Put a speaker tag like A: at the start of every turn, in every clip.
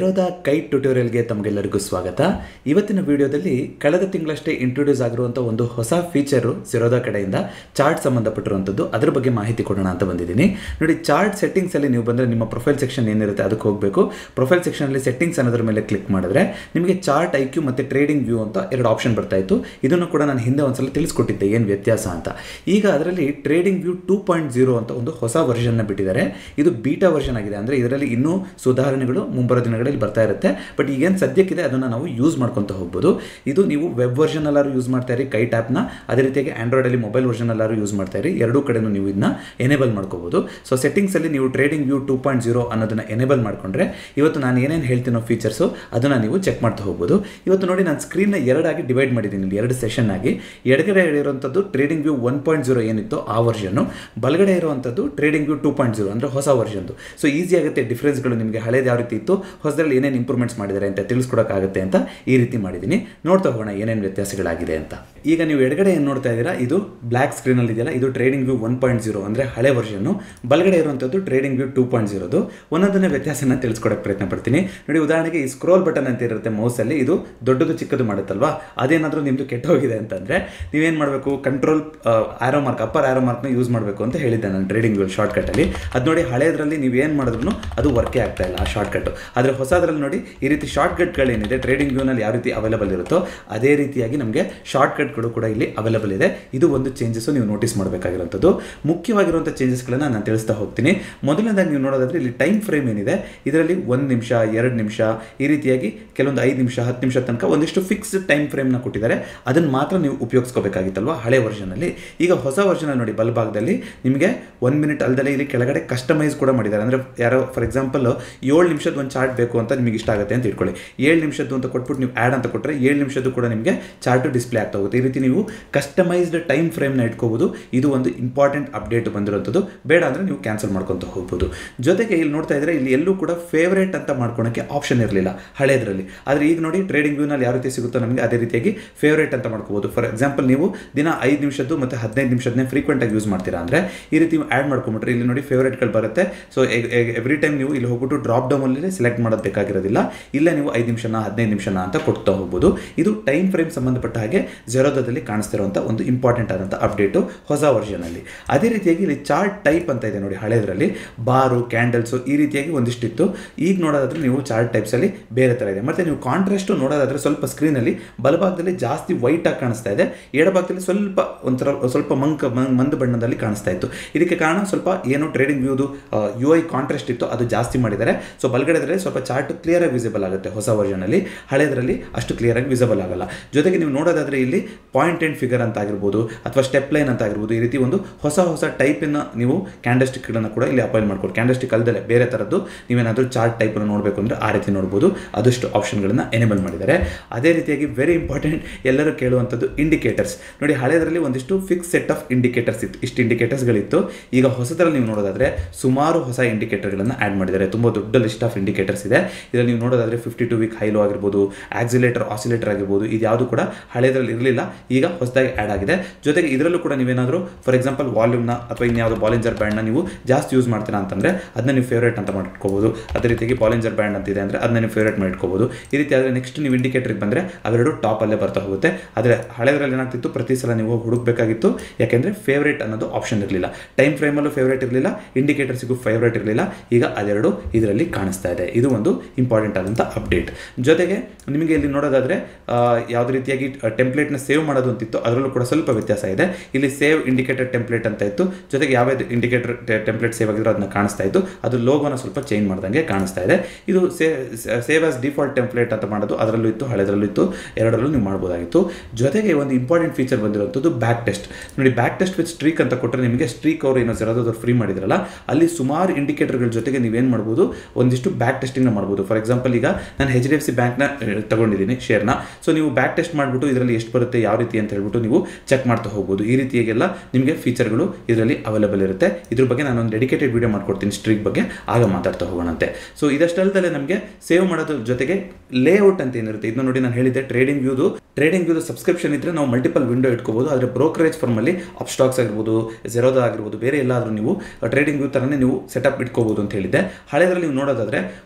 A: Zerodha kite ಟ್ಯುಟೋರಿಯಲ್ಗೆ ತಮಗೆಲ್ಲರಿಗೂ ಸ್ವಾಗತ. ಇವತ್ತಿನ ವಿಡಿಯೋದಲ್ಲಿ ಕಳೆದ ತಿಂಗಳಷ್ಟೇ ಇಂಟ್ರೊಡ್ಯೂಸ್ ಆಗಿರುವಂಥ ಒಂದು ಹೊಸ ಫೀಚರು ಝೆರೋದ ಕಡೆಯಿಂದ ಚಾರ್ಟ್ ಸಂಬಂಧಪಟ್ಟಿರುವಂಥದ್ದು, ಅದರ ಬಗ್ಗೆ ಮಾಹಿತಿ ಕೊಡೋಣ ಅಂತ ಬಂದಿದ್ದೀನಿ. ನೋಡಿ, ಚಾರ್ಟ್ ಸೆಟ್ಟಿಂಗ್ಸಲ್ಲಿ ನೀವು ಬಂದರೆ ನಿಮ್ಮ ಪ್ರೊಫೈಲ್ ಸೆಕ್ಷನ್ ಏನಿರುತ್ತೆ ಅದಕ್ಕೆ ಹೋಗಬೇಕು. ಪ್ರೊಫೈಲ್ ಸೆಕ್ಷನಲ್ಲಿ ಸೆಟ್ಟಿಂಗ್ಸ್ ಅನ್ನೋದ್ರ ಮೇಲೆ ಕ್ಲಿಕ್ ಮಾಡಿದ್ರೆ ನಿಮಗೆ ಚಾರ್ಟ್ ಐಕ್ಯೂ ಮತ್ತು ಟ್ರೇಡಿಂಗ್ ವ್ಯೂ ಅಂತ ಎರಡು ಆಪ್ಷನ್ ಬರ್ತಾ ಇತ್ತು. ಇದನ್ನು ಕೂಡ ನಾನು ಹಿಂದೆ ಒಂದ್ಸಲ ತಿಳಿಸ್ಕೊಟ್ಟಿದ್ದೆ ಏನು ವ್ಯತ್ಯಾಸ ಅಂತ. ಈಗ ಅದರಲ್ಲಿ ಟ್ರೇಡಿಂಗ್ ವ್ಯೂ 2.0 ಅಂತ ಒಂದು ಹೊಸ ವರ್ಷನ್ನ ಬಿಟ್ಟಿದ್ದಾರೆ. ಇದು ಬೀಟಾ ವರ್ಷನ್ ಆಗಿದೆ, ಅಂದರೆ ಇದರಲ್ಲಿ ಇನ್ನೂ ಸುಧಾರಣೆಗಳು ಮುಂಬರೋ ದಿನಗಳಲ್ಲಿ ಬರ್ತಾ ಇರುತ್ತೆ. ಬಟ್ ಈಗೇನು ಸದ್ಯಕ್ಕಿದೆ ಅದನ್ನು ನಾವು ಯೂಸ್ ಮಾಡ್ಕೊತ ಹೋಗ್ಬೋದು. ಇದು ನೀವು ವೆಬ್ ವರ್ಷನ್ ಎಲ್ಲರೂ ಯೂಸ್ ಮಾಡ್ತಾ ಇರಿ ಕೈಟ್ ಆ್ಯಪ್ನ, ಅದೇ ರೀತಿಯಾಗಿ ಆಂಡ್ರಾಯ್ಡಲ್ಲಿ ಮೊಬೈಲ್ ವರ್ಷನ್ ಎಲ್ಲರೂ ಯೂಸ್ ಮಾಡ್ತಾ ಇರಿ. ಎರಡೂ ಕಡೆನೂ ನೀವು ಇದನ್ನ ಎನೇಬಲ್ ಮಾಡ್ಕೋಬೋದು. ಸೊ ಸೆಟ್ಟಿಂಗ್ಸಲ್ಲಿ ನೀವು ಟ್ರೇಡಿಂಗ್ ವ್ಯೂ 2.0 ಅನ್ನೋದನ್ನು ಎನೇಬಲ್ ಮಾಡಿಕೊಂಡ್ರೆ ಇವತ್ತು ನಾನು ಏನೇನು ಹೇಳ್ತೀನೋ ಫೀಚರ್ಸು ಅದನ್ನು ನೀವು ಚೆಕ್ ಮಾಡ್ತಾ ಹೋಗ್ಬೋದು. ಇವತ್ತು ನೋಡಿ, ನಾನು ಸ್ಕ್ರೀನ್ನ ಎರಡಾಗಿ ಡಿವೈಡ್ ಮಾಡಿದ್ದೀನಿ, ಎರಡು ಸೆಷನ್ ಆಗಿ. ಎಡಗಡೆ ಇರುವಂಥದ್ದು ಟ್ರೇಡಿಂಗ್ ವ್ಯೂ 1.0 ಏನಿತ್ತು ಆ ವರ್ಷನ್ನು, ಬಲಗಡೆ ಇರುವಂಥದ್ದು ಟ್ರೇಡಿಂಗ್ ವ್ಯೂ 2.0 ಅಂದರೆ ಹೊಸ ವರ್ಷನ್ದು. ಸೊ ಈಸಿ ಆಗುತ್ತೆ ಡಿಫ್ರೆನ್ಸ್ಗಳು ನಿಮಗೆ ಹಳೇದು ಯಾವ ರೀತಿ ಇತ್ತು, ಹೊಸದಲ್ಲಿ ಏನೇನು ಇಂಪ್ರೂವ್ಮೆಂಟ್ಸ್ ಮಾಡಿದ್ದಾರೆ ಅಂತ ತಿಳಿಸ್ಕೊಡೋಕ್ಕಾಗುತ್ತೆ ಅಂತ ಈ ರೀತಿ ಮಾಡಿದ್ದೀನಿ. ನೋಡ್ತಾ ಹೋಗೋಣ ಏನೇನು ವ್ಯತ್ಯಾಸಗಳಾಗಿದೆ ಅಂತ. ಈಗ ನೀವು ಎಡಗಡೆ ಏನು ನೋಡ್ತಾ ಇದ್ದೀರಾ, ಇದು ಬ್ಲ್ಯಾಕ್ ಸ್ಕ್ರೀನಲ್ಲಿ ಇದೆಯಲ್ಲ, ಇದು ಟ್ರೇಡಿಂಗ್ ವ್ಯೂ 1.0 ಅಂದರೆ ಹಳೆ ವರ್ಷನ್ನು. ಬಲಗಡೆ ಇರುವಂಥದ್ದು ಟ್ರೇಡಿಂಗ್ ವ್ಯೂ 2.0. ಒಂದೊಂದನೇ ವ್ಯತ್ಯಾಸನ ತಿಳಿಸ್ಕೊಡೋಕ್ಕೆ ಪ್ರಯತ್ನ ಪಡ್ತೀನಿ. ನೋಡಿ, ಉದಾಹರಣೆಗೆ ಈ ಸ್ಕ್ರೋಲ್ ಬಟನ್ ಅಂತ ಇರುತ್ತೆ ಮೌಸಲ್ಲಿ, ಇದು ದೊಡ್ಡದು ಚಿಕ್ಕದು ಮಾಡುತ್ತಲ್ವಾ. ಅದೇನಾದರೂ ನಿಮ್ಮದು ಕೆಟ್ಟೋಗಿದೆ ಅಂತಂದರೆ ನೀವೇನು ಮಾಡಬೇಕು, control arrow mark, upper arrow ಮಾರ್ಕ್ನ ಯೂಸ್ ಮಾಡಬೇಕು ಅಂತ ಹೇಳಿದ್ದೆ ನಾನು ಟ್ರೇಡಿಂಗ್ ವ್ಯೂ ಶಾರ್ಟ್ಕಟ್ಟಲ್ಲಿ. ಅದು ನೋಡಿ, ಹಳೆಯದರಲ್ಲಿ ನೀವು ಏನು ಮಾಡಿದ್ರು ಅದು ವರ್ಕೇ ಆಗ್ತಾ ಇಲ್ಲ ಆ ಶಾರ್ಟ್ಕಟ್ಟು. ಆದರೆ ಹೊಸದರಲ್ಲಿ ನೋಡಿ, ಈ ರೀತಿ ಶಾರ್ಟ್ಕಟ್ಗಳೇನಿದೆ ಟ್ರೇಡಿಂಗ್ ವ್ಯೂನಲ್ಲಿ ಯಾವ ರೀತಿ ಅವೈಲೇಬಲ್ ಇರುತ್ತೋ ಅದೇ ರೀತಿಯಾಗಿ ನಮಗೆ ಶಾರ್ಟ್ಕಟ್ಗಳು ಕೂಡ ಇಲ್ಲಿ ಅವೈಲೇಬಲ್ ಇದೆ. ಇದು ಒಂದು ಚೇಂಜಸ್ಸು ನೀವು ನೋಟಿಸ್ ಮಾಡಬೇಕಾಗಿರುವಂಥದ್ದು. ಮುಖ್ಯವಾಗಿರುವಂಥ ಚೇಂಜಸ್ಗಳನ್ನು ನಾನು ತಿಳಿಸ್ತಾ ಹೋಗ್ತೀನಿ. ಮೊದಲನೇದಾಗಿ ನೀವು ನೋಡೋದಾದರೆ ಇಲ್ಲಿ ಟೈಮ್ ಫ್ರೇಮ್ ಏನಿದೆ, ಇದರಲ್ಲಿ 1 ನಿಮಿಷ, 2 ನಿಮಿಷ, ಈ ರೀತಿಯಾಗಿ ಕೆಲವೊಂದು 5 ನಿಮಿಷ, 10 ನಿಮಿಷ ತನಕ ಒಂದಿಷ್ಟು ಫಿಕ್ಸ್ಡ್ ಟೈಮ್ ಫ್ರೇಮ್ನ ಕೊಟ್ಟಿದ್ದಾರೆ. ಅದನ್ನು ಮಾತ್ರ ನೀವು ಉಪಯೋಗಿಸ್ಕೋಬೇಕಾಗಿತ್ತಲ್ವ ಹಳೆ ವರ್ಷನಲ್ಲಿ. ಈಗ ಹೊಸ ವರ್ಷನಲ್ಲಿ ನೋಡಿ, ಬಲಭಾಗದಲ್ಲಿ ನಿಮಗೆ 1 ಮಿನಿಟ್ ಅಲ್ಲದೆ ಇಲ್ಲಿ ಕೆಳಗಡೆ ಕಸ್ಟಮೈಸ್ ಕೂಡ ಮಾಡಿದ್ದಾರೆ. ಅಂದರೆ ಯಾರೋ ಫಾರ್ ಎಕ್ಸಾಂಪಲ್ 7 ನಿಮಿಷದ ಒಂದು ಚಾರ್ಟ್ ಬೇಕು ಅಂತ ನಿಮಗೆ ಇಷ್ಟ ಆಗುತ್ತೆ ಅಂತ ಇಟ್ಕೊಳ್ಳಿ, 7 ನಿಮಿಷದ್ದು ಅಂತ ಕೊಟ್ಬಿಟ್ಟು ನೀವು ಆ್ಯಡ್ ಅಂತ ಕೊಟ್ಟರೆ 7 ನಿಮಿಷದ್ದು ಕೂಡ ನಿಮಗೆ ಚಾರ್ಟು ಡಿಸ್ಪ್ಲೇ ಆಗ್ತಾ ಹೋಗುತ್ತೆ. ಈ ರೀತಿ ನೀವು ಕಸ್ಟಮೈಸ್ಡ್ ಟೈಮ್ ಫ್ರೇಮ್ನ ಇಟ್ಕೋಬೋದು. ಇದು ಒಂದು ಇಂಪಾರ್ಟೆಂಟ್ ಅಪ್ಡೇಟ್ ಬಂದಿರೋಂಥದ್ದು. ಬೇಡ ಅಂದರೆ ನೀವು ಕ್ಯಾನ್ಸಲ್ ಮಾಡ್ಕೊತ ಹೋಗ್ಬೋದು. ಜೊತೆಗೆ ಇಲ್ಲಿ ನೋಡ್ತಾ ಇದ್ದರೆ ಇಲ್ಲಿ ಎಲ್ಲೂ ಕೂಡ ಫೇವ್ರೇಟ್ ಅಂತ ಮಾಡ್ಕೊಳಕ್ಕೆ ಆಪ್ಷನ್ ಇರಲಿಲ್ಲ ಹಳೇದರಲ್ಲಿ. ಆದರೆ ಈಗ ನೋಡಿ, ಟ್ರೇಡಿಂಗ್ ವ್ಯೂನಲ್ಲಿ ಯಾವ ರೀತಿ ಸಿಗುತ್ತೋ ನಮಗೆ ಅದೇ ರೀತಿಯಾಗಿ ಫೇವ್ರೇಟ್ ಅಂತ ಮಾಡ್ಕೋಬೋದು. ಫಾರ್ ಎಕ್ಸಾಂಪಲ್ ನೀವು ದಿನ 5 ನಿಮಿಷದ್ದು ಮತ್ತು 15 ನಿಮಿಷದನ್ನೇ ಫ್ರೀಕ್ವೆಂಟಾಗಿ ಯೂಸ್ ಮಾಡ್ತೀರಾ ಅಂದರೆ ಈ ರೀತಿ ನೀವು ಆ್ಯಡ್ ಮಾಡ್ಕೊಂಬಿಟ್ರೆ ಇಲ್ಲಿ ನೋಡಿ ಫೇವ್ರೇಟ್ಗಳು ಬರುತ್ತೆ. ಸೊ ಎವ್ರಿ ಟೈಮ್ ನೀವು ಇಲ್ಲಿ ಹೋಗ್ಬಿಟ್ಟು ಡ್ರಾಪ್ ಡೌನಲ್ಲಿ ಸೆಲೆಕ್ಟ್ ಮಾಡೋದು ಬೇಕಾಗಿರೋದಿಲ್ಲ. ಇಲ್ಲೇ ನೀವು 5 ನಿಮಿಷನ 15 ನಿಮಿಷನ ಅಂತ ಕೊಡ್ತಾ ಹೋಗ್ಬೋದು. ಇದು ಟೈಮ್ ಫ್ರೇಮ್ ಸಂಬಂಧಪಟ್ಟ ಹಾಗೆ ಝೆರೋದಲ್ಲಿ ಕಾಣಿಸ್ತಿರುವಂಥ ಒಂದು ಇಂಪಾರ್ಟೆಂಟ್ ಆದಂಥ ಅಪ್ಡೇಟು ಹೊಸ ವರ್ಷನಲ್ಲಿ. ಅದೇ ರೀತಿಯಾಗಿ ಇಲ್ಲಿ ಚಾರ್ಟ್ ಟೈಪ್ ಅಂತ ಇದೆ ನೋಡಿ, ಹಳೇದರಲ್ಲಿ ಬಾರು, ಕ್ಯಾಂಡಲ್ಸು ಈ ರೀತಿಯಾಗಿ ಒಂದಿಷ್ಟಿತ್ತು. ಈಗ ನೋಡೋದಾದ್ರೆ ನೀವು ಚಾರ್ಟ್ ಟೈಪ್ಸಲ್ಲಿ ಬೇರೆ ಥರ ಇದೆ. ಮತ್ತು ನೀವು ಕಾಂಟ್ರಾಸ್ಟು ನೋಡೋದಾದರೆ ಸ್ವಲ್ಪ ಸ್ಕ್ರೀನಲ್ಲಿ ಬಲಭಾಗದಲ್ಲಿ ಜಾಸ್ತಿ ವೈಟ್ ಆಗಿ ಕಾಣಿಸ್ತಾ ಇದೆ, ಎಡಭಾಗದಲ್ಲಿ ಸ್ವಲ್ಪ ಮಂದ ಬಣ್ಣದಲ್ಲಿ ಕಾಣಿಸ್ತಾ ಇತ್ತು. ಇದಕ್ಕೆ ಕಾರಣ ಸ್ವಲ್ಪ ಏನು ಟ್ರೇಡಿಂಗ್ ವ್ಯೂದು UI ಕಾಂಟ್ರಾಸ್ಟ್ ಇತ್ತು ಅದು ಜಾಸ್ತಿ ಮಾಡಿದ್ದಾರೆ. ಸೊ ಬಲಗಡೆದಲ್ಲಿ ಸ್ವಲ್ಪ ಚಾರ್ಟ್ ಕ್ಲಿಯರ್ ಆಗಿ ವಿಸಿಬಲ್ ಆಗುತ್ತೆ ಹೊಸ ವರ್ಷನಲ್ಲಿ, ಹಳೇದರಲ್ಲಿ ಅಷ್ಟು ಕ್ಲಿಯರ್ ಆಗಿ ವಿಸಿಬಲ್ ಆಗಲ್ಲ. ಜೊತೆಗೆ ನೀವು ನೋಡೋದಾದರೆ ಇಲ್ಲಿ ಪಾಯಿಂಟ್ ಆ್ಯಂಡ್ ಫಿಗರ್ ಅಂತ ಆಗಿರ್ಬೋದು ಅಥವಾ ಸ್ಟೆಪ್ ಲೈನ್ ಅಂತ ಆಗಿರ್ಬೋದು, ಈ ರೀತಿ ಒಂದು ಹೊಸ ಟೈಪಿನ ನೀವು ಕ್ಯಾಂಡಲ್ಸ್ಟಿಕ್ಗಳನ್ನು ಕೂಡ ಇಲ್ಲಿ ಅಪ್ಲೈ ಮಾಡ್ಬೋದು. ಕ್ಯಾಂಡಲ್ಸ್ಟಿಕ್ ಅಲ್ಲದೆ ಬೇರೆ ಥರದ್ದು ನೀವೇನಾದರೂ ಚಾರ್ಟ್ ಟೈಪನ್ನು ನೋಡಬೇಕು ಅಂದರೆ ಆ ರೀತಿ ನೋಡ್ಬೋದು. ಅದಷ್ಟು ಆಪ್ಷನ್ಗಳನ್ನು ಎನೇಬಲ್ ಮಾಡಿದ್ದಾರೆ. ಅದೇ ರೀತಿಯಾಗಿ ವೆರಿ ಇಂಪಾರ್ಟೆಂಟ್, ಎಲ್ಲರೂ ಕೇಳುವಂಥದ್ದು ಇಂಡಿಕೇಟರ್ಸ್. ನೋಡಿ, ಹಳೇದರಲ್ಲಿ ಒಂದಿಷ್ಟು ಫಿಕ್ಸ್ ಸೆಟ್ ಆಫ್ ಇಂಡಿಕೇಟರ್ಸ್ ಇತ್ತು, ಇಷ್ಟು ಇಂಡಿಕೇಟರ್ಸ್ಗಳಿತ್ತು. ಈಗ ಹೊಸದರಲ್ಲಿ ನೀವು ನೋಡೋದಾದರೆ ಸುಮಾರು ಹೊಸ ಇಂಡಿಕೇಟರ್ಗಳನ್ನು ಆ್ಯಡ್ ಮಾಡಿದ್ದಾರೆ. ತುಂಬ ದೊಡ್ಡ ಲಿಸ್ಟ್ ಆಫ್ ಇಂಡಿಕೇಟರ್ಸ್ ಇದೆ. ಇದರಲ್ಲಿ ನೀವು ನೋಡೋದಾದರೆ 52 ವೀಕ್ ಹೈಲೋ ಆಗಿರ್ಬೋದು, ಆಕ್ಸಿಲೇಟರ್, ಆಸಿಲೇಟರ್ ಆಗಿರ್ಬೋದು, ಇದು ಯಾವುದು ಕೂಡ ಹಳೇದರಲ್ಲಿ ಇರಲಿಲ್ಲ, ಈಗ ಹೊಸದಾಗಿ ಆ್ಯಡ್ ಆಗಿದೆ. ಜೊತೆಗೆ ಇದರಲ್ಲೂ ಕೂಡ ನೀವೇನಾದರೂ ಫಾರ್ ಎಕ್ಸಾಂಪಲ್ ವಾಲ್ಯೂಮ್ನ ಅಥವಾ ಇನ್ಯಾವುದೋ ಬಾಲಿಂಜರ್ ಬ್ಯಾಂಡ್ನ ನೀವು ಜಾಸ್ತಿ ಯೂಸ್ ಮಾಡ್ತೀರಾ ಅಂತಂದರೆ ಅದನ್ನ ನೀವು ಫೇವ್ರೇಟ್ ಅಂತ ಮಾಡ್ಕೋಬೋದು. ಅದೇ ರೀತಿಯಾಗಿ ಬಾಲಿಂಜರ್ ಬ್ಯಾಂಡ್ ಅಂತಿದೆ ಅಂದರೆ ಅದನ್ನ ನೀವು ಫೇವ್ರೇಟ್ ಮಾಡಿಟ್ಕೋಬೋದು. ಈ ರೀತಿ ಆದರೆ ನೆಕ್ಸ್ಟ್ ನೀವು ಇಂಡಿಕೇಟರ್ಗೆ ಬಂದರೆ ಅವೆರಡು ಟಾಪಲ್ಲೇ ಬರ್ತಾ ಹೋಗುತ್ತೆ. ಆದರೆ ಹಳೇದರಲ್ಲಿ ಏನಾಗ್ತಿತ್ತು, ಪ್ರತಿ ಸಲ ನೀವು ಹುಡುಕಬೇಕಾಗಿತ್ತು, ಯಾಕೆಂದರೆ ಫೇವ್ರೇಟ್ ಅನ್ನೋದು ಆಪ್ಷನ್ ಇರಲಿಲ್ಲ. ಟೈಮ್ ಫ್ರೇಮಲ್ಲೂ ಫೇವ್ರೇಟ್ ಇರಲಿಲ್ಲ, ಇಂಡಿಕೇಟರ್ಸಿಗೂ ಫೇವ್ರೇಟ್ ಇರಲಿಲ್ಲ. ಈಗ ಅದೆರಡು ಇದರಲ್ಲಿ ಕಾಣಿಸ್ತಾ ಇದೆ. ಇದು ಒಂದು ಇಂಪಾರ್ಟೆಂಟ್ ಆದಂಥ ಅಪ್ಡೇಟ್. ಜೊತೆಗೆ ನಿಮಗೆ ಇಲ್ಲಿ ನೋಡೋದಾದರೆ ಯಾವುದೇ ರೀತಿಯಾಗಿ ಟೆಂಪ್ಲೇಟ್ನ ಸೇವ್ ಮಾಡೋದು ಅಂತಿತ್ತು, ಅದರಲ್ಲೂ ಕೂಡ ಸ್ವಲ್ಪ ವ್ಯತ್ಯಾಸ ಇದೆ. ಇಲ್ಲಿ ಸೇವ್ ಇಂಡಿಕೇಟರ್ ಟೆಂಪ್ಲೇಟ್ ಅಂತ ಇತ್ತು, ಜೊತೆಗೆ ಯಾವ್ಯಾವ ಇಂಡಿಕೇಟರ್ ಟೆಂಪ್ಲೇಟ್ ಸೇವ್ ಆಗಿರೋ ಅದನ್ನ ಕಾಣಿಸ್ತಾ ಇತ್ತು. ಅದು ಲೋಗೋನ ಸ್ವಲ್ಪ ಚೇಂಜ್ ಮಾಡ್ದಂಗೆ ಕಾಣಿಸ್ತಾ ಇದೆ. ಇದು ಸೇವ್ ಆಸ್ ಡಿಫಾಲ್ಟ್ ಟೆಂಪ್ಲೇಟ್ ಅಂತ ಮಾಡೋದು ಅದರಲ್ಲೂ ಇತ್ತು, ಹಳೆದರಲ್ಲೂ ಇತ್ತು, ಎರಡರಲ್ಲೂ ನೀವು ಮಾಡ್ಬೋದಾಗಿತ್ತು. ಜೊತೆಗೆ ಒಂದು ಇಂಪಾರ್ಟೆಂಟ್ ಫೀಚರ್ ಬಂದಿರುವಂಥದ್ದು ಬ್ಯಾಕ್ ಟೆಸ್ಟ್. ನೋಡಿ, ಬ್ಯಾಕ್ ಟೆಸ್ಟ್ ವಿತ್ ಸ್ಟ್ರೀಕ್ ಅಂತ ಕೊಟ್ಟರೆ ನಿಮಗೆ ಸ್ಟ್ರೀಕ್ ಅವರು ಏನೋ ಝೆರೋದವ್ರು ಫ್ರೀ ಮಾಡಿದ್ರಲ್ಲ, ಅಲ್ಲಿ ಸುಮಾರು ಇಂಡಿಕೇಟರ್ಗಳ ಜೊತೆಗೆ ನೀವೇನು ಮಾಡ್ಬೋದು, ಒಂದಿಷ್ಟು ಬ್ಯಾಕ್ ಟೆಸ್ಟಿಂಗ್ನ ಮಾಡ್ಬೋದು. ಫಾರ್ ಎಕ್ಸಾಂಪಲ್ ಈಗ ನಾನು HDFC ಬ್ಯಾಂಕ್ನ ತಗೊಂಡಿದ್ದೀನಿ ಶೇರ್ನ. ಸೊ ನೀವು ಬ್ಯಾಕ್ ಟೆಸ್ಟ್ ಮಾಡಿಬಿಟ್ಟು ಇದರಲ್ಲಿ ಎಷ್ಟು ಬರುತ್ತೆ, ಯಾವ ರೀತಿ ಅಂತ ಹೇಳ್ಬಿಟ್ಟು ನೀವು ಚೆಕ್ ಮಾಡ್ತಾ ಹೋಗ್ಬೋದು. ಈ ರೀತಿಯಾಗೆಲ್ಲ ನಿಮಗೆ ಫೀಚರ್ಗಳು ಇದರಲ್ಲಿ ಅವೈಲೇಬಲ್ ಇರುತ್ತೆ. ಇದ್ರ ಬಗ್ಗೆ ನಾನು ಒಂದು ಡೆಡಿಕೇಟೆಡ್ ವಿಡಿಯೋ ಮಾಡ್ಕೊಡ್ತೀನಿ ಸ್ಟ್ರೀಕ್ ಬಗ್ಗೆ, ಆಗ ಮಾತಾಡ್ತಾ ಹೋಗೋಣಂತೆ. ಸೊ ಇದಷ್ಟಲ್ಲದೆ ನಮಗೆ ಸೇವ್ ಮಾಡೋದ್ರ ಜೊತೆಗೆ ಲೇಔಟ್ ಅಂತ ಏನಿರುತ್ತೆ, ಇದನ್ನ ನೋಡಿ ನಾನು ಹೇಳಿದ್ದೆ ಟ್ರೇಡಿಂಗ್ ವ್ಯೂದು ಸಬ್ಸ್ಕ್ರಿಪ್ಷನ್ ಇದ್ದರೆ ನಾವು ಮಲ್ಟಿಪಲ್ ವಿಂಡೋ ಇಟ್ಕೋಬೋದು. ಆದರೆ ಬ್ರೋಕರೇಜ್ ಫರ್ಮಲ್ಲಿ ಅಪ್ಸ್ಟಾಕ್ಸ್ ಆಗಿರ್ಬೋದು, ಝೆರೋದ ಆಗಿರ್ಬೋದು, ಬೇರೆ ಎಲ್ಲಾದರೂ ನೀವು ಟ್ರೇಡಿಂಗ್ ವ್ಯೂ ಥರನೇ ನೀವು ಸೆಟಪ್ ಇಟ್ಕೋಬೋದು ಅಂತ ಹೇಳಿದ್ದೆ. ಹಳೆದರಲ್ಲಿ ನೀವು ನೋಡೋದಾದರೆ ಒಂದು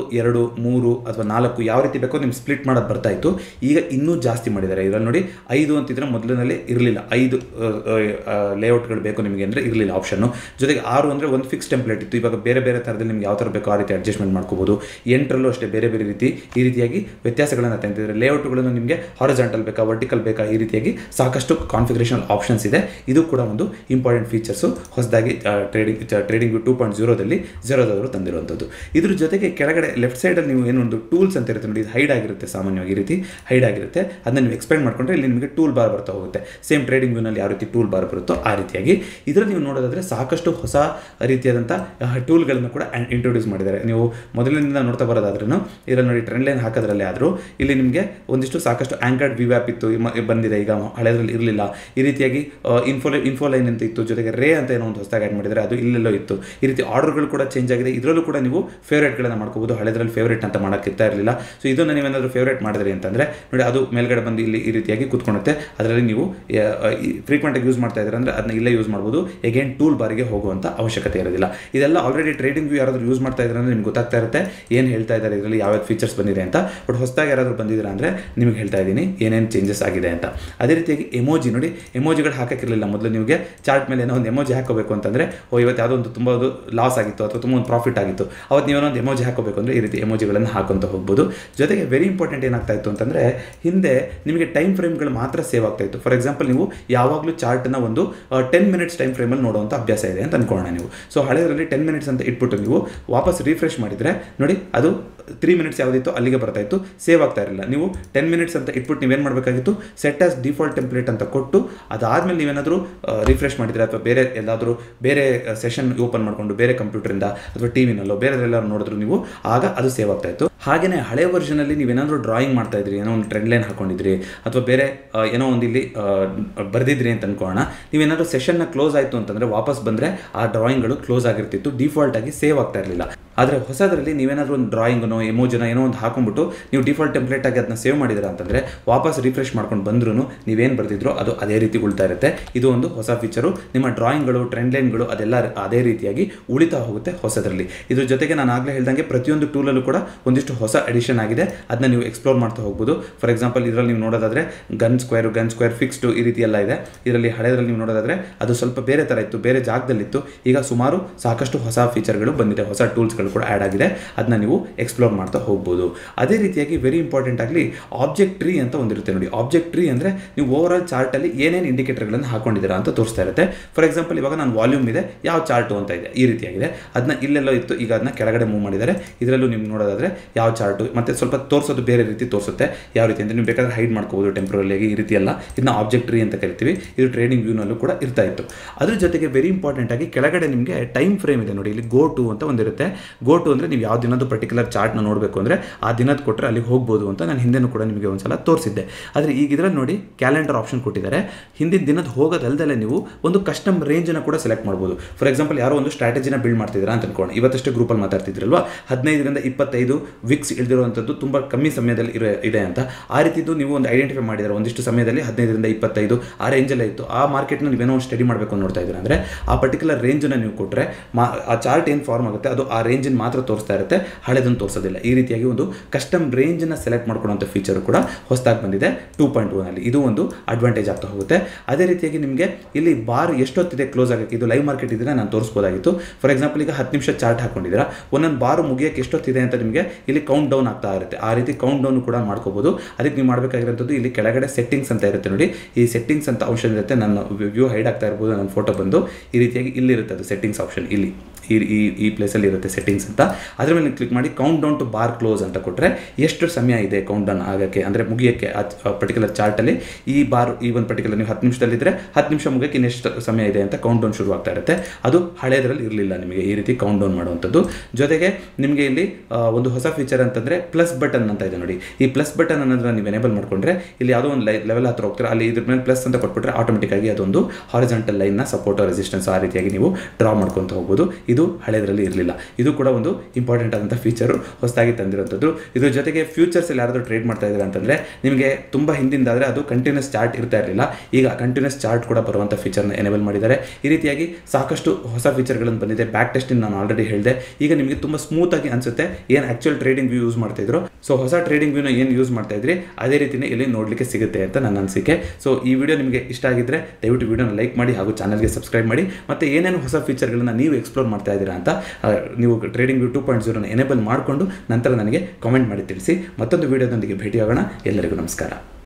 A: 2 3 ಅಥವಾ 4 ಯಾವ ರೀತಿ ಬೇಕೋ ನಿಮ್ಗೆ ಸ್ಪ್ಲಿಟ್ ಮಾಡೋದು ಬರ್ತಾ ಇತ್ತು. ಈಗ ಇನ್ನೂ ಜಾಸ್ತಿ ಮಾಡಿದ್ದಾರೆ. ಇದರಲ್ಲಿ ನೋಡಿ 5 ಅಂತಿದ್ರೆ ಮೊದಲಿನಲ್ಲಿ ಇರಲಿಲ್ಲ, 5 ಲೇಔಟ್ಗಳು ಬೇಕು ನಿಮಗೆ ಅಂದರೆ ಇರಲಿಲ್ಲ ಆಪ್ಷನ್ನು. ಜೊತೆಗೆ 6 ಅಂದರೆ ಒಂದು ಫಿಕ್ಸ್ ಟೆಂಪ್ಲೇಟ್ ಇತ್ತು. ಇವಾಗ ಬೇರೆ ಬೇರೆ ಥರದಲ್ಲಿ ನಿಮ್ಗೆ ಯಾವ ಥರ ಬೇಕೋ ಆ ರೀತಿ ಅಡ್ಜಸ್ಟ್ಮೆಂಟ್ ಮಾಡ್ಕೋಬೋದು. 8ರಲ್ಲೂ ಅಷ್ಟೇ ಬೇರೆ ಬೇರೆ ರೀತಿ ಈ ರೀತಿಯಾಗಿ ವ್ಯತ್ಯಾಸಗಳನ್ನು ತಂದಿದ್ದಾರೆ. ಲೇಔಟ್ಗಳನ್ನು ನಿಮಗೆ ಹಾರಿಜಾಂಟಲ್ ಬೇಕಾ, ವರ್ಟಿಕಲ್ ಬೇಕಾ, ಈ ರೀತಿಯಾಗಿ ಸಾಕಷ್ಟು ಕಾನ್ಫಿಗರೇಷನ್ ಆಪ್ಷನ್ಸ್ ಇದೆ. ಇದು ಕೂಡ ಒಂದು ಇಂಪಾರ್ಟೆಂಟ್ ಫೀಚರ್ಸು ಹೊಸದಾಗಿ ಟ್ರೇಡಿಂಗ್ 2.0ದಲ್ಲಿ ಝೆರೋದವರು ತಂದಿರುವಂಥದ್ದು. ಇದ್ರ ಜೊತೆಗೆ ಕೆಳಗಡೆ ಲೆಫ್ಟ್ ಸೈಡಲ್ಲಿ ನೀವು ಏನೊಂದು ಟೂಲ್ಸ್ ಅಂತ ಇರುತ್ತೆ ನೋಡಿ, ಇದು ಹೈಡ್ ಆಗಿರುತ್ತೆ, ಸಾಮಾನ್ಯವಾಗಿ ಈ ರೀತಿ ಹೈಡ್ ಆಗಿರುತ್ತೆ. ಅದನ್ನ ನೀವು ಎಕ್ಸ್ಪ್ಯಾಂಡ್ ಮಾಡ್ಕೊಂಡ್ರೆ ಇಲ್ಲಿ ನಿಮಗೆ ಟೂಲ್ ಬಾರ್ ಬರ್ತಾ ಹೋಗುತ್ತೆ. ಸೇಮ್ ಟ್ರೇಡಿಂಗ್ ವ್ಯೂನಲ್ಲಿ ಯಾವ ರೀತಿ ಟೂಲ್ ಬಾರ್ ಬರುತ್ತೋ ಆ ರೀತಿಯಾಗಿ ಇದರಲ್ಲಿ ನೀವು ನೋಡೋದಾದ್ರೆ ಸಾಕಷ್ಟು ಹೊಸ ರೀತಿಯಾದಂಥ ಟೂಲ್ಗಳನ್ನು ಕೂಡ ಇಂಟ್ರೊಡ್ಯೂಸ್ ಮಾಡಿದ್ದಾರೆ. ನೀವು ಮೊದಲಿನಿಂದ ನೋಡ್ತಾ ಬರೋದಾದ್ರೂ ಇದರಲ್ಲಿ ನೋಡಿ ಟ್ರೆಂಡ್ ಲೈನ್ ಹಾಕೋದ್ರಲ್ಲೇ ಆದರೂ ಇಲ್ಲಿ ನಿಮಗೆ ಒಂದಿಷ್ಟು ಸಾಕಷ್ಟು ಆಂಕರ್ಡ್ ವಿ ವ್ಯಾಪ್ ಇತ್ತು, ಬಂದಿದೆ. ಈಗ ಹಳೆಯದ್ರಲ್ಲಿ ಇರಲಿಲ್ಲ. ಈ ರೀತಿಯಾಗಿ ಇನ್ಫೋ ಲೈನ್ ಅಂತ ಇತ್ತು, ಜೊತೆಗೆ ರೇ ಅಂತ ಏನೋ ಒಂದು ಹೊಸದಾಗಿ ಆ್ಯಡ್ ಮಾಡಿದರೆ ಅದು ಇಲ್ಲೆಲ್ಲೋ ಇತ್ತು. ಈ ರೀತಿ ಆರ್ಡರ್ಗಳು ಕೂಡ ಚೇಂಜ್ ಆಗಿದೆ. ಇದರಲ್ಲೂ ಕೂಡ ನೀವು ಫೇವ್ರೇಟ್ಗಳನ್ನು ಮಾಡ್ಕೋಬೋದು. ಹಳೆದ್ರಲ್ಲಿ ಫೇವ್ರೇಟ್ ಅಂತ ಮಾಡೋಕ್ಕಿರ್ತಾ ಇರಲಿಲ್ಲ. ಸೊ ಇದನ್ನು ನೀವೇನಾದರೂ ಫೇವ್ರೇಟ್ ಮಾಡಿದ್ರಿ ಅಂತಂದರೆ ನೋಡಿ ಅದು ಮೇಲ್ಗಡೆ ಬಂದು ಇಲ್ಲಿ ಈ ರೀತಿಯಾಗಿ ಕೂತ್ಕೊಳ್ಳುತ್ತೆ. ಅದರಲ್ಲಿ ನೀವು ಫ್ರೀಕ್ವೆಂಟಾಗಿ ಯೂಸ್ ಮಾಡ್ತಾ ಇದ್ದಾರೆ ಅಂದರೆ ಅದನ್ನ ಇಲ್ಲೇ ಯೂಸ್ ಮಾಡ್ಬೋದು. ಎಗೇನ್ ಟೂಲ್ ಬಾರಿಗೆ ಹೋಗುವಂಥ ಅವಶ್ಯಕತೆ ಇರೋದಿಲ್ಲ. ಇದೆಲ್ಲ ಆಲ್ರೆಡಿ ಟ್ರೇಡಿಂಗ್ ವ್ಯೂ ಯಾರಾದರೂ ಯೂಸ್ ಮಾಡ್ತಾ ಇದ್ದಾರೆ ಅಂದರೆ ನಿಮ್ಗೆ ಗೊತ್ತಾಗ್ತಾ ಇರುತ್ತೆ ಏನು ಹೇಳ್ತಾ ಇದ್ದಾರೆ, ಇದರಲ್ಲಿ ಯಾವ್ಯಾವ ಫೀಚರ್ಸ್ ಬಂದಿದೆ ಅಂತ. ಬಟ್ ಹೊಸದಾಗಿ ಯಾರಾದರೂ ಬಂದಿದ್ದೀರಾ ಅಂದರೆ ನಿಮಗೆ ಹೇಳ್ತಾ ಇದ್ದೀನಿ ಏನೇನು ಚೇಂಜಸ್ ಆಗಿದೆ ಅಂತ. ಅದೇ ರೀತಿಯಾಗಿ ಎಮೋಜಿ ನೋಡಿ, ಎಮೋಜಿಗಳು ಹಾಕೋಕ್ಕಿರಲಿಲ್ಲ ಮೊದಲು. ನಿಮಗೆ ಚಾರ್ಟ್ ಮೇಲೆ ಏನೋ ಒಂದು ಎಮೋಜಿ ಹಾಕೋಬೇಕು ಅಂತಂದರೆ ಇವತ್ತು ಯಾವುದೋ ಒಂದು ತುಂಬ ಒಂದು ಲಾಸ್ ಆಗಿತ್ತು ಅಥವಾ ತುಂಬ ಒಂದು ಪ್ರಾಫಿಟ್ ಆಗಿತ್ತು, ಅವತ್ತು ನೀವೇನೋ ಒಂದು ಎಮೋಜಿ ಹಾಕೋಬೇಕು ಅಂದರೆ ಈ ರೀತಿ ಎಮೋಜಿಗಳನ್ನು ಹಾಕೊಂತ ಹೋಗ್ಬೋದು. ಜೊತೆಗೆ ವೆರಿ ಇಂಪಾರ್ಟೆಂಟ್ ಏನಾಗ್ತಾ ಇತ್ತು ಅಂತಂದರೆ ಹಿಂದೆ ನಿಮಗೆ ಟೈಮ್ ಫ್ರೇಮ್ಗಳು ಮಾತ್ರ ಸೇವ್ ಆಗ್ತಾ ಇತ್ತು. ಫಾರ್ ಎಕ್ಸಾಂಪಲ್ ನೀವು ಯಾವಾಗಲೂ ಚಾರ್ಟ್ನ ಒಂದು 10 ಮಿನಿಟ್ಸ್ ಟೈಮ್ ಫ್ರೇಮಲ್ಲಿ ನೋಡುವಂಥ ಅಭ್ಯಾಸ ಇದೆ ಅಂತ ಅನ್ಕೊಳ್ಳೋಣ ನೀವು. ಸೊ ಹಳೆಯದರಲ್ಲಿ 10 ಮಿನಿಟ್ಸ್ ಅಂತ ಇಟ್ಬಿಟ್ಟು ನೀವು ವಾಪಸ್ ರಿಫ್ರೆಶ್ ಮಾಡಿದರೆ ನೋಡಿ ಅದು 3 ಮಿನಿಟ್ಸ್ ಯಾವುದಿತ್ತು ಅಲ್ಲಿಗೆ ಬರ್ತಾ ಇತ್ತು, ಸೇವ್ ಆಗ್ತಾ ಇರಲಿಲ್ಲ. ನೀವು 10 ಮಿನಿಟ್ಸ್ ಅಂತ ಇಟ್ಬಿಟ್ಟು ನೀವೇನು ಮಾಡಬೇಕಾಗಿತ್ತು, ಸೆಟ್ ಆಸ್ ಡಿಫಾಲ್ಟ್ ಟೆಂಪ್ಲೇಟ್ ಅಂತ ಕೊಟ್ಟು ಅದಾದಮೇಲೆ ನೀವೇನಾದರೂ ರಿಫ್ರೆಶ್ ಮಾಡಿದರೆ ಅಥವಾ ಬೇರೆ ಎಲ್ಲಾದರೂ ಬೇರೆ ಸೆಷನ್ ಓಪನ್ ಮಾಡಿಕೊಂಡು ಬೇರೆ ಕಂಪ್ಯೂಟರಿಂದ ಅಥವಾ ಟಿವಿನಲ್ಲೋ ಬೇರೆಲ್ಲರೂ ನೋಡಿದ್ರು ನೀವು ಆಗ ಅದು ಸೇವ್ ಆಗ್ತಾ ಇತ್ತು. ಹಾಗೆಯೇ ಹಳೆ ವರ್ಷನಲ್ಲಿ ನೀವೇನಾದರೂ ಡ್ರಾಯಿಂಗ್ ಮಾಡ್ತಾ ಇದ್ರಿ, ಏನೋ ಒಂದು ಟ್ರೆಂಡ್ ಲೈನ್ ಹಾಕೊಂಡಿದ್ರಿ ಅಥವಾ ಬೇರೆ ಏನೋ ಒಂದು ಇಲ್ಲಿ ಬರೆದಿದ್ರಿ ಅಂತ ಅನ್ಕೋಣ, ನೀವೇನಾದರೂ ಸೆಷನ್ನ ಕ್ಲೋಸ್ ಆಯಿತು ಅಂತಂದರೆ ವಾಪಸ್ ಬಂದರೆ ಆ ಡ್ರಾಯಿಂಗ್ಗಳು ಕ್ಲೋಸ್ ಆಗಿರ್ತಿತ್ತು, ಡಿಫಾಲ್ಟ್ ಆಗಿ ಸೇವ್ ಆಗ್ತಾ ಇರಲಿಲ್ಲ. ಆದರೆ ಹೊಸದರಲ್ಲಿ ನೀವೇನಾದರೂ ಒಂದು ಡ್ರಾಯಿಂಗನೋ ಎಮೋಜಿನೋ ಏನೋ ಒಂದು ಹಾಕೊಂಡ್ಬಿಟ್ಟು ನೀವು ಡಿಫಾಲ್ಟ್ ಟೆಂಪ್ಲೇಟ್ ಆಗಿ ಅದನ್ನ ಸೇವ್ ಮಾಡಿದ್ದೀರಾ ಅಂತಂದರೆ ವಾಪಸ್ ರಿಫ್ರೆಶ್ ಮಾಡ್ಕೊಂಡು ಬಂದ್ರೂ ನೀವೇನು ಬರ್ತಿದ್ರೋ ಅದು ಅದೇ ರೀತಿ ಉಳಿತಾ ಇರುತ್ತೆ. ಇದು ಒಂದು ಹೊಸ ಫೀಚರು. ನಿಮ್ಮ ಡ್ರಾಯಿಂಗ್ಗಳು ಟ್ರೆಂಡ್ ಲೈನ್ಗಳು ಅದೆಲ್ಲ ಅದೇ ರೀತಿಯಾಗಿ ಉಳಿತಾ ಹೋಗುತ್ತೆ ಹೊಸದರಲ್ಲಿ. ಇದ್ರ ಜೊತೆಗೆ ನಾನು ಆಗಲೇ ಹೇಳ್ದಂಗೆ ಪ್ರತಿಯೊಂದು ಟೂಲಲ್ಲೂ ಕೂಡ ಒಂದಿಷ್ಟು ಹೊಸ ಎಡಿಷನ್ ಆಗಿದೆ, ಅದನ್ನ ನೀವು ಎಕ್ಸ್ಪ್ಲೋರ್ ಮಾಡ್ತಾ ಹೋಗ್ಬೋದು. ಫಾರ್ ಎಕ್ಸಾಂಪಲ್ ಇದರಲ್ಲಿ ನೀವು ನೋಡೋದಾದರೆ ಗನ್ ಸ್ಕ್ವೇರ್ ಫಿಕ್ಸ್ಡು ಈ ರೀತಿ ಎಲ್ಲ ಇದೆ. ಇದರಲ್ಲಿ ಹಳೆಯದ್ರಲ್ಲಿ ನೀವು ನೋಡೋದಾದರೆ ಅದು ಸ್ವಲ್ಪ ಬೇರೆ ಥರ ಇತ್ತು, ಬೇರೆ ಜಾಗದಲ್ಲಿತ್ತು. ಈಗ ಸುಮಾರು ಸಾಕಷ್ಟು ಹೊಸ ಫೀಚರ್ಗಳು ಬಂದಿದೆ, ಹೊಸ ಟೂಲ್ಸ್ಗಳು ಕೂಡ ಆ್ಯಡ್ ಆಗಿದೆ. ಅದನ್ನ ನೀವು ಎಕ್ಸ್ಪ್ಲೋರ್ ಮಾಡ್ತಾ ಹೋಗ್ಬೋದು. ಅದೇ ರೀತಿಯಾಗಿ ವೆರಿ ಇಂಪಾರ್ಟೆಂಟ್ ಆಗಲಿ ಆಬ್ಜೆಕ್ಟ್ ಟ್ರೀ ಅಂತ ಒಂದಿರುತ್ತೆ ನೋಡಿ. ಆಬ್ಜೆಕ್ಟ್ ಟ್ರೀ ಅಂದರೆ ನೀವು ಓವರ್ ಆಲ್ ಚಾರ್ಟಲ್ಲಿ ಏನೇನು ಇಂಡಿಕೇಟರ್ಗಳನ್ನು ಹಾಕೊಂಡಿದ್ದೀರಾ ಅಂತ ತೋರಿಸ್ತಾ ಇರುತ್ತೆ. ಫಾರ್ ಎಕ್ಸಾಂಪಲ್ ಇವಾಗ ನಾನು ವಾಲ್ಯೂಮ್ ಇದೆ, ಯಾವ ಚಾರ್ಟು ಅಂತ ಇದೆ ಈ ರೀತಿಯಾಗಿದೆ. ಅದನ್ನ ಇಲ್ಲೆಲ್ಲೋ ಇತ್ತು, ಈಗ ಅದನ್ನ ಕೆಳಗಡೆ ಮೂವ್ ಮಾಡಿದ್ದಾರೆ. ಇದರಲ್ಲೂ ನಿಮ್ಗೆ ನೋಡೋದಾದರೆ ಯಾವ ಚಾರ್ಟು ಮತ್ತು ಸ್ವಲ್ಪ ತೋರಿಸೋದು ಬೇರೆ ರೀತಿ ತೋರಿಸುತ್ತೆ. ಯಾವ ರೀತಿ ಅಂತ ನೀವು ಬೇಕಾದ್ರೆ ಹೈಡ್ ಮಾಡ್ಕೋಬೋದು ಟೆಂಪ್ರರಿಯಾಗಿ ಈ ರೀತಿ ಎಲ್ಲ. ಇದನ್ನ ಆಬ್ಜೆಕ್ಟ್ ಟ್ರೀ ಅಂತ ಕರಿತೀವಿ. ಇದು ಟ್ರೇಡಿಂಗ್ ವ್ಯೂನಲ್ಲೂ ಕೂಡ ಇರ್ತಾ ಇತ್ತು. ಅದ್ರ ಜೊತೆಗೆ ವೆರಿ ಇಂಪಾರ್ಟೆಂಟ್ ಆಗಿ ಕೆಳಗಡೆ ನಿಮಗೆ ಟೈಮ್ ಫ್ರೇಮ್ ಇದೆ ನೋಡಿ. ಇಲ್ಲಿ ಗೋ ಟು ಅಂತ ಒಂದಿರುತ್ತೆ. ಗೋ ಟು ಅಂದರೆ ನೀವು ಯಾವ ದಿನದ್ದು ಪರ್ಟಿಕ್ಯುಲರ್ ಚಾರ್ಟ್ನ ನೋಡಬೇಕು ಅಂದರೆ ಆ ದಿನದ ಕೊಟ್ಟರೆ ಅಲ್ಲಿಗೆ ಹೋಗ್ಬೋದು ಅಂತ ನಾನು ಹಿಂದೆನೂ ಕೂಡ ನಿಮಗೆ ಒಂದ್ಸಲ ತೋರಿಸಿದ್ದೆ. ಆದರೆ ಈಗ ಇದರಲ್ಲಿ ನೋಡಿ ಕ್ಯಾಲೆಂಡರ್ ಆಪ್ಷನ್ ಕೊಟ್ಟಿದ್ದಾರೆ. ಹಿಂದಿನ ದಿನದ ಹೋಗೋದಲ್ದಲ್ಲೇ ನೀವು ಒಂದು ಕಸ್ಟಮ್ ರೇಂಜನ್ನು ಕೂಡ ಸೆಲೆಕ್ಟ್ ಮಾಡ್ಬೋದು. ಫಾರ್ ಎಕ್ಸಾಂಪಲ್ ಯಾರೋ ಒಂದು ಸ್ಟ್ರಾಟಜಿನ ಬಿಲ್ಡ್ ಮಾಡ್ತಿದ್ದೀರಾ ಅಂತ ಅನ್ಕೊಂಡು, ಇವತ್ತಷ್ಟೇ ಗ್ರೂಪಲ್ಲಿ ಮಾತಾಡ್ತಿದ್ರಲ್ವಾ, 15ರಿಂದ 25 ವಿಕ್ಸ್ ಇಳಿದಿರುವಂಥದ್ದು ತುಂಬ ಕಮ್ಮಿ ಸಮಯದಲ್ಲಿ ಇದೆ ಅಂತ. ಆ ರೀತಿದು ನೀವು ಒಂದು ಐಡೆಂಟಿಫೈ ಮಾಡಿದರೆ ಒಂದಿಷ್ಟು ಸಮಯದಲ್ಲಿ 15ರಿಂದ 25 ಆ ರೇಂಜಲ್ಲೇ ಇತ್ತು. ಆ ಮಾರ್ಕೆಟ್ನ ನೀವೇನೋ ಒಂದು ಸ್ಟಡಿ ಮಾಡಬೇಕು ಅಂತ ನೋಡ್ತಾ ಇದ್ದೀರಾ ಅಂದರೆ ಆ ಪರ್ಟಿಕ್ಯುಲರ್ ರೇಂಜನ್ನು ನೀವು ಕೊಟ್ಟರೆ ಆ ಚಾರ್ಟ್ ಏನು ಫಾರ್ಮ್ ಆಗುತ್ತೆ ಅದು ಆ ರೇಂಜನ್ನು ಮಾತ್ರ ತೋರಿಸ್ತಾ ಇರುತ್ತೆ, ಹಳೆದನ್ನು ತೋರಿಸೋದಿಲ್ಲ. ಈ ರೀತಿಯಾಗಿ ಒಂದು ಕಸ್ಟಮ್ ರೇಂಜನ್ನು ಸೆಲೆಕ್ಟ್ ಮಾಡ್ಕೊಳ್ಳೋಂಥ ಫೀಚರ್ ಕೂಡ ಹೊಸದಾಗಿ ಬಂದಿದೆ 2.1ನಲ್ಲಿ. ಇದು ಒಂದು ಅಡ್ವಾಂಟೇಜ್ ಆಗ್ತಾ ಹೋಗುತ್ತೆ. ಅದೇ ರೀತಿಯಾಗಿ ನಿಮಗೆ ಇಲ್ಲಿ ಬಾರ್ ಎಷ್ಟೊತ್ತಿದೆ ಕ್ಲೋಸ್ ಆಗೋಕ್ಕೆ, ಇದು ಲೈವ್ ಮಾರ್ಕೆಟ್ ಇದ್ದರೆ ನಾನು ತೋರಿಸ್ಬೋದಾಗಿತ್ತು. ಫಾರ್ ಎಕ್ಸಾಂಪಲ್ ಈಗ 10 ನಿಮಿಷ ಚಾರ್ಟ್ ಹಾಕೊಂಡಿದ್ದೀರಾ, ಒಂದೊಂದು ಬಾರು ಮುಗಿಯೋಕ್ಕೆ ಎಷ್ಟೊತ್ತಿದೆ ಅಂತ ನಿಮಗೆ ಇಲ್ಲಿ ಕೌಂಟ್ ಡೌನ್ ಆಗ್ತಾ ಇರುತ್ತೆ. ಆ ರೀತಿ ಕೌಂಟ್ ಡೌನ್ ಕೂಡ ಮಾಡ್ಕೋಬೋದು. ಅದಕ್ಕೆ ನೀವು ಮಾಡಬೇಕಾಗಿರೋಂಥದ್ದು ಇಲ್ಲಿ ಕೆಳಗಡೆ ಸೆಟ್ಟಿಂಗ್ಸ್ ಅಂತ ಇರುತ್ತೆ ನೋಡಿ. ಈ ಸೆಟ್ಟಿಂಗ್ಸ್ ಅಂತ ಆಪ್ಷನ್ ಇರುತ್ತೆ. ನನ್ನ ವ್ಯೂ ಹೈಡ್ ಆಗ್ತಾ ಇರ್ಬೋದು, ನನ್ನ ಫೋಟೋ ಬಂದು ಈ ರೀತಿಯಾಗಿ ಇಲ್ಲಿರುತ್ತೆ ಅದು ಸೆಟ್ಟಿಂಗ್ಸ್ ಆಪ್ಷನ್. ಇಲ್ಲಿ ಈ ಪ್ಲೇಸಲ್ಲಿ ಇರುತ್ತೆ ಸೆಟ್ಟಿಂಗ್ಸ್ ಅಂತ. ಅದರ ಮೇಲೆ ಕ್ಲಿಕ್ ಮಾಡಿ count down to bar close ಅಂತ ಕೊಟ್ಟರೆ ಎಷ್ಟು ಸಮಯ ಇದೆ ಕೌಂಟ್ ಡೌನ್ ಆಗೋಕ್ಕೆ, ಅಂದರೆ ಮುಗಿಯೋಕ್ಕೆ ಆ ಪರ್ಟಿಕ್ಯುಲರ್ ಚಾರ್ಟಲ್ಲಿ ಈ ಬಾರ್ ಈ ಒಂದು ಪರ್ಟಿಕ್ಯುಲರ್ ನೀವು 10 ನಿಮಿಷದಲ್ಲಿದ್ದರೆ 10 ನಿಮಿಷ ಮುಗಿಯೋಕ್ಕೆ ಇನ್ನೆಷ್ಟು ಸಮಯ ಇದೆ ಅಂತ ಕೌಂಟ್ ಡೌನ್ ಶುರು ಆಗ್ತಾ ಇರುತ್ತೆ. ಅದು ಹಳೆಯದರಲ್ಲಿ ಇರಲಿಲ್ಲ ನಿಮಗೆ ಈ ರೀತಿ ಕೌಂಟ್ ಡೌನ್ ಮಾಡುವಂಥದ್ದು. ಜೊತೆಗೆ ನಿಮಗೆ ಇಲ್ಲಿ ಒಂದು ಹೊಸ ಫೀಚರ್ ಅಂತಂದರೆ ಪ್ಲಸ್ ಬಟನ್ ಅಂತ ಇದೆ ನೋಡಿ. ಈ ಪ್ಲಸ್ ಬಟನ್ ಅನ್ನೋದನ್ನ ನೀವು ಎನೇಬಲ್ ಮಾಡಿಕೊಂಡ್ರೆ ಇಲ್ಲಿ ಯಾವುದೋ ಒಂದು ಲೆವೆಲ್ ಹತ್ರ ಹೋಗ್ತಾರೆ, ಅಲ್ಲಿ ಇದ್ರ ಮೇಲೆ ಪ್ಲಸ್ ಅಂತ ಕೊಟ್ಬಿಟ್ರೆ ಆಟೋಮೆಟಿಕ್ ಆಗಿ ಅದೊಂದು ಹಾರಿಜಾಂಟಲ್ ಲೈನ್ನ ಸಪೋರ್ಟ್ ರೆಸಿಸ್ಟೆನ್ಸ್ ಆ ರೀತಿಯಾಗಿ ನೀವು ಡ್ರಾ ಮಾಡ್ಕೊತ ಹೋಗ್ಬೋದು. ಇದು ಹಳೆದರಲ್ಲಿ ಇರಲಿಲ್ಲ. ಇದು ಕೂಡ ಒಂದು ಇಂಪಾರ್ಟೆಂಟ್ ಆದಂಥ ಫೀಚರು ಹೊಸದಾಗಿ ತಂದಿರುವಂಥದ್ದು. ಇದ್ರ ಜೊತೆಗೆ ಫ್ಯೂಚರ್ಸಲ್ಲಿ ಯಾರಾದರೂ ಟ್ರೇಡ್ ಮಾಡ್ತಾ ಇದ್ದಾರೆ ಅಂತಂದರೆ ನಿಮಗೆ ತುಂಬ ಹಿಂದಿಂದಾದರೆ ಅದು ಕಂಟಿನ್ಯೂಸ್ ಚಾರ್ಟ್ ಇರ್ತಾ ಇರಲಿಲ್ಲ. ಈಗ ಕಂಟಿನ್ಯೂಸ್ ಚಾರ್ಟ್ ಕೂಡ ಬರುವಂಥ ಫೀಚರ್ನ ಎನೇಬಲ್ ಮಾಡಿದ್ದಾರೆ. ಈ ರೀತಿಯಾಗಿ ಸಾಕಷ್ಟು ಹೊಸ ಫೀಚರ್ಗಳನ್ನು ಬಂದಿದೆ. ಬ್ಯಾಕ್ ಟೆಸ್ಟಿಂಗ್ ನಾನು ಆಲ್ರೆಡಿ ಹೇಳಿದೆ. ಈಗ ನಿಮಗೆ ತುಂಬ ಸ್ಮೂತಾಗಿ ಅನಿಸುತ್ತೆ. ಏನು ಆ್ಯಕ್ಚುಯಲ್ ಟ್ರೇಡಿಂಗ್ ವ್ಯೂ ಯೂಸ್ ಮಾಡ್ತಾ ಇದ್ರು, ಸೊ ಹೊಸ ಟ್ರೇಡಿಂಗ್ ವ್ಯೂನ ಏನು ಯೂಸ್ ಮಾಡ್ತಾ ಇದ್ರಿ ಅದೇ ರೀತಿಯೇ ಇಲ್ಲಿ ನೋಡಲಿಕ್ಕೆ ಸಿಗುತ್ತೆ ಅಂತ ನನ್ನ ಅನಿಸಿಕೆ. ಸೊ ಈ ವಿಡಿಯೋ ನಿಮಗೆ ಇಷ್ಟ ಆಗಿದ್ದರೆ ದಯವಿಟ್ಟು ವಿಡಿಯೋನ ಲೈಕ್ ಮಾಡಿ ಹಾಗೂ ಚಾನಲ್ಗೆ ಸಬ್ಸ್ಕ್ರೈಬ್ ಮಾಡಿ. ಮತ್ತು ಏನೇನು ಹೊಸ ಫೀಚರ್ಗಳನ್ನು ನೀವು ಎಕ್ಸ್ಪ್ಲೋರ್ ಮಾಡ್ತಾ ಇದ್ದೀರಾ ಅಂತ ನೀವು ಟ್ರೇಡಿಂಗ್ ವ್ಯೂ 2.0ನ ಎನೇಬಲ್ ಮಾಡಿಕೊಂಡು ನಂತರ ನನಗೆ ಕಾಮೆಂಟ್ ಮಾಡಿ ತಿಳಿಸಿ. ಮತ್ತೊಂದು ವಿಡಿಯೋದೊಂದಿಗೆ ಭೇಟಿಯಾಗೋಣ. ಎಲ್ಲರಿಗೂ ನಮಸ್ಕಾರ.